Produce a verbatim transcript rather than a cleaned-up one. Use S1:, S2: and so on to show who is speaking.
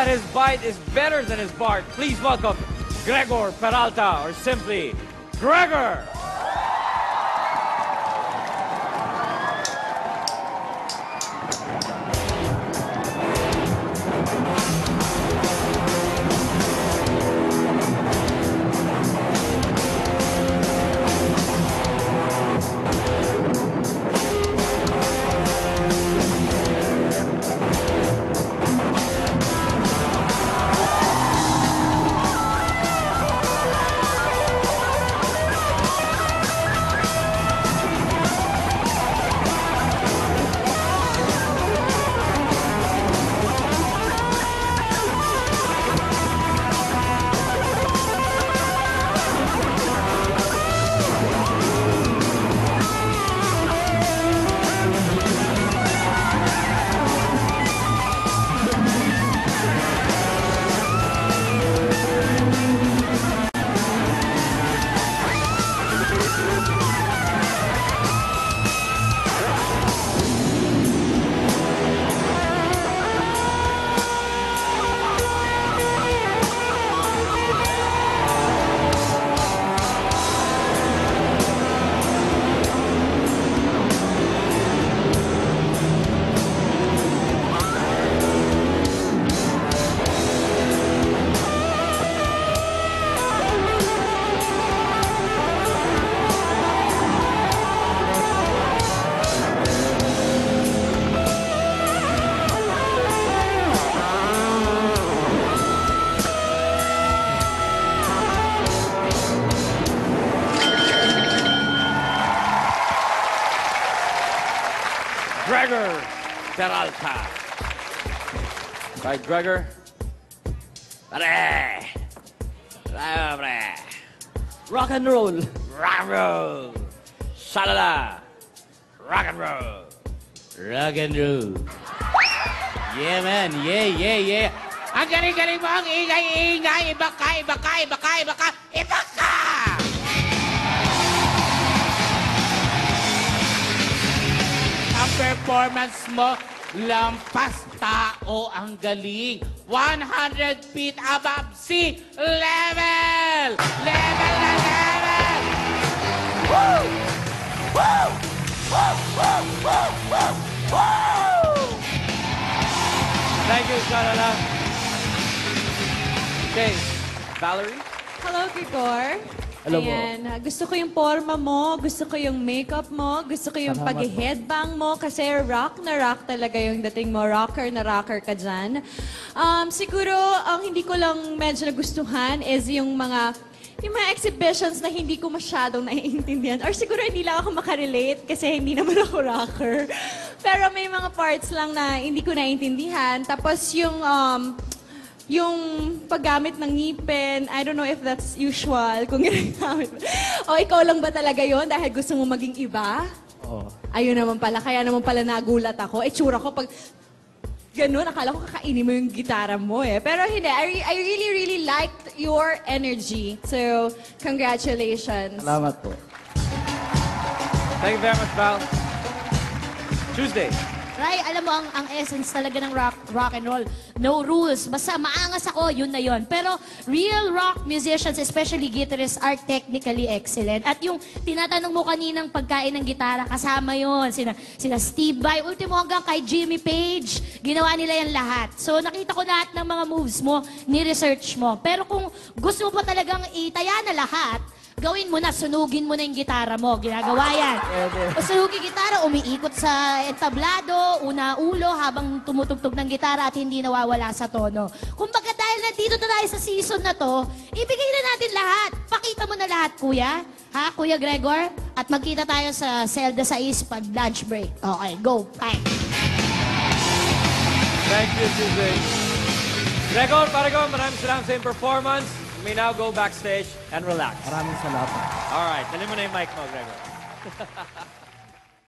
S1: that his bite is better than his bark, please welcome Gregor Peralta, or simply Gregor! Gregor Peralta. Right, Gregor? Pare! Pare!
S2: Rock and roll.
S1: Rock and roll! Shalala! Rock and roll!
S2: Rock and roll. Yeah, man. Yeah, yeah, yeah. Ang galing-galing mo, ang ingay-ingay. Iba ka, iba ka, iba ka, iba ka, iba ka! Ang performance mo, lampas tao ang galing. one hundred feet above sea level! Level na level! Woo! Woo! Woo! Woo! Woo! Woo! Woo!
S1: Thank you, Shalala. Okay, Valerie?
S3: Hello, Gregor.
S2: Hello po.
S3: Ayan, ah, gusto ko yung forma mo, gusto ko yung makeup mo, gusto ko yung
S2: Salamat
S3: pag-headbang mo kasi rock na rock talaga yung dating mo. Rocker na rocker ka dyan. Um, siguro, ang hindi ko lang medyo nagustuhan is yung mga yung mga exhibitions na hindi ko masyadong naiintindihan. Or siguro hindi lang ako makarelate kasi hindi naman ako rocker. Pero may mga parts lang na hindi ko naiintindihan. Tapos yung... Um, yung paggamit ng ngipin, I don't know if that's usual, kung ginagamit mo. O ikaw lang ba talaga yon dahil gusto mo maging iba?
S2: Oo.
S3: Ayun naman pala, kaya naman pala nagulat ako. Eh, tsura ko pag ganun, akala ko kakainin mo yung gitara mo eh. Pero hindi, I, re- I really, really liked your energy. So, congratulations.
S2: Salamat po.
S1: Thank you very much, Val. Tuesday.
S4: Ray, alam mo, ang, ang essence talaga ng rock, rock and roll, no rules. Basta maangas ako, yun na yun. Pero real rock musicians, especially guitarists, are technically excellent. At yung tinatanong mo kaninang pagkain ng gitara, kasama yun. Sina, sina Steve Vai, ultimo hanggang kay Jimmy Page, ginawa nila yan lahat. So nakita ko lahat ng mga moves mo, ni-research mo. Pero kung gusto mo pa talagang itaya na lahat, gawin mo na, sunugin mo na yung gitara mo. Ginagawa yan. O sunugin gitara, umiikot sa entablado, una ulo, habang tumutugtog ng gitara at hindi nawawala sa tono. Kumbaga dahil nandito na tayo sa season na to, ibigay na natin lahat. Pakita mo na lahat, kuya. Ha, Kuya Gregor? At magkita tayo sa Zelda sais pag lunch break. Okay, go. Bye.
S1: Thank you, Tuesday. Gregor, Paragon, maraming salamat sa iyong performance. You may now go backstage and relax.
S2: Maraming salamat.
S1: All right, dali mo na yung mic mo, Gregor.